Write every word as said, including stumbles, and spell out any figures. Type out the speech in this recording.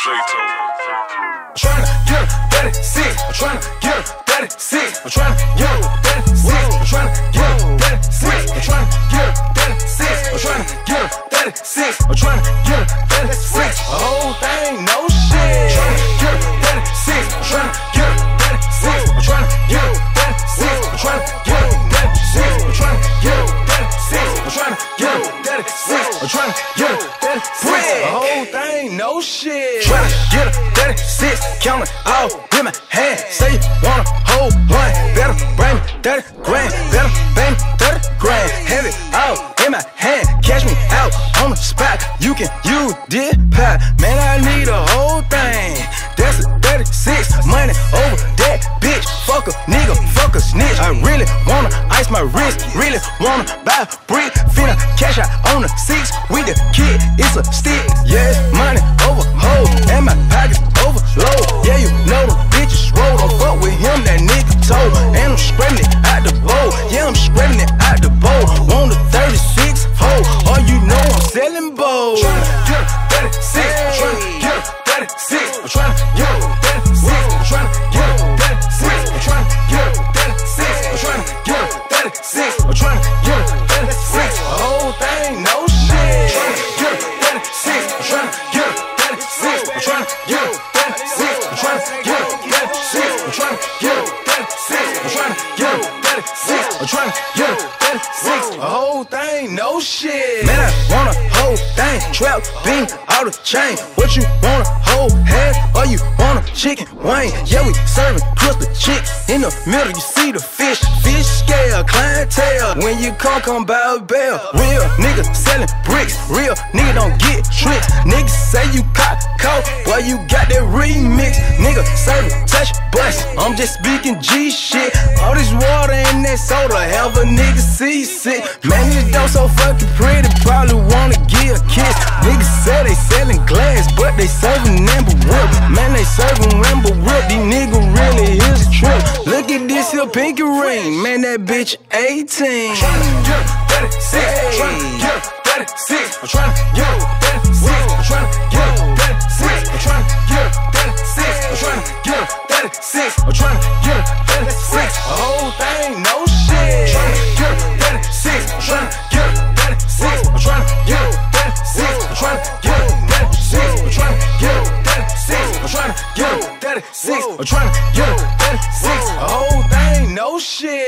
Tryna get her thirty-six. I'm tryna get her thirty-six. I'm tryna get her thirty-six. I'm tryna get her thirty-six. I'm tryna get her thirty-six. I'm tryna get her thirty-six. I'm tryna get her thirty-six. The whole thing, no shit. Tryna get her thirty-six. I'm tryna get her thirty-six. I'm tryna get her thirty-six. I'm tryna get her thirty-six. I'm tryna get her thirty-six. I'm tryna get her thirty-six. I'm tryna get her thirty-six. The whole thing, no shit. Tryna get her thirty-six. Counting all with my hand. Say you wanna hold one. Better bring me thirty grand. Better bring me thirty grand. Have it all in my hand. Catch me out on the spot. You can use this pot. Man, I need a whole thing. That's a thirty-six. Money over that bitch. Fuck a nigga, fuck a snitch. I really wanna ice my wrist. Really wanna buy a brick. Finna cash out on the six. With the kid, it's a stick. Yeah, it's money over hoe. And my pockets overload. Yeah, you know the bitches roll. Don't fuck with him, that nigga told. And I'm scraping it out the bowl. Yeah, I'm scraping it out the bowl. Want a thirty-six hoe. Or you know I'm selling bowls. Tryna get her thirty-six. I'm tryna get her thirty-six. I'm tryna get her thirty-six. I'm tryna get her thirty-six. I'm tryna get her thirty-six. I'm tryna get her thirty-six. I'm tryna get her thirty-six. The whole thing, no shit. Tryna get her thirty-six. I'm tryna get her thirty-six. I'm tryna get her thirty-six. I'm tryna get her thirty-six. I'm tryna get her thirty-six. I'm tryna get her thirty-six. I'm tryna get her thirty-six. The whole thing, no shit. Man, I want a whole thing. Trap bean, all the chain. What you want a whole head? Or you want a chicken wing? Yeah, we serving crystal chicks. In the middle, you see the fish. Fish scale, clientele. When you come, come by a bell. Real nigga selling bricks. Real nigga don't get tricks. Niggas say you caught coke. Boy, you got that remix. Nigga serving touch bus. I'm just speaking G shit. All this water in that soda have a nigga seasick. Man, this dope so fucking pretty. Probably wanna give a kiss. Niggas say they selling glass, but they serving Amber Whip. Man, they serving Amber Whip. These niggas really is a trip. Look at this here pinky ring. Man, that bitch eighteen. I'm tryna get her thirty-six. I'm tryna get her thirty-six. I'm tryna get her thirty-six. I'm tryna get her thirty-six. I'm tryna get her thirty-six. I'm tryna get her thirty-six. I'm tryna get her thirty-six. The whole thing, no shit. Tryna get her thirty-six. I'm tryna get her thirty-six. I'm tryna get her thirty-six. I'm tryna get her thirty-six. I'm tryna get her thirty-six. I'm tryna get her thirty-six. I'm tryna get her thirty-six. The whole thing, no shit.